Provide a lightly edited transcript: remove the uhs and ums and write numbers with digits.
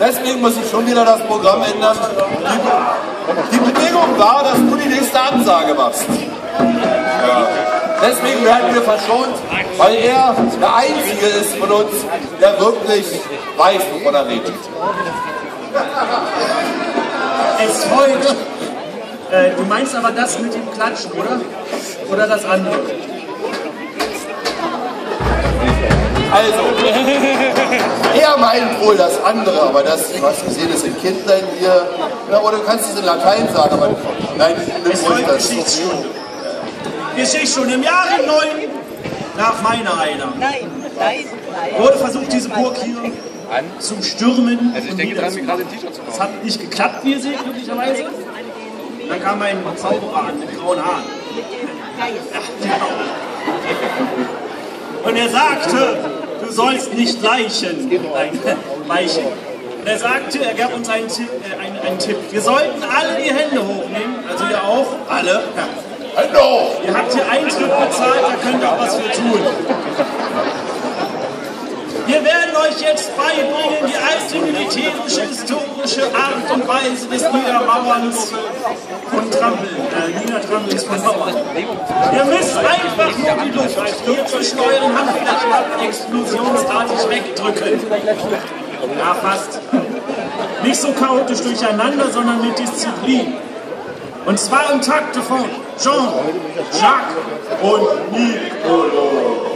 Deswegen muss ich schon wieder das Programm ändern. Die Bedingung war, dass du die nächste Ansage machst. Ja. Deswegen werden wir verschont, weil er der Einzige ist von uns, der wirklich weiß, wovon er redet. Es folgt. Du meinst aber das mit dem Klatschen, oder? Oder das andere? Also, er meint wohl das andere, aber das, du hast gesehen, das sind Kindlein hier. Ja, oder du kannst es in Latein sagen, aber nein, nimm ruhig das. Geschichtsstunde. Geschichtsstunde im Jahre 9 nach meiner Einladung wurde versucht, diese Burg hier zu stürmen. Also ich denke dran, mir gerade ein T-Shirt zu kaufen. Das hat nicht geklappt, wie ihr seht, glücklicherweise. Dann kam ein Zauberer an mit grauen Haaren. Ja, genau. Und er sagte, du sollst nicht weichen. Und er sagte, er gab uns einen Tipp. Wir sollten alle die Hände hochnehmen, also ihr auch, alle. Hände hoch! Ihr habt hier Eintritt bezahlt, da könnt ihr auch was für tun. Wir werden euch jetzt beibringen, die alte militärische, historische Art und Weise des Niedermauerns und Niedertrampelns von Mauern. Ihr müsst einfach nur die Luft hier zwischen euren Handflächen explosionsartig wegdrücken. Ja, fast. Nicht so chaotisch durcheinander, sondern mit Disziplin. Und zwar im Takte von Jean, Jacques und Nicolo.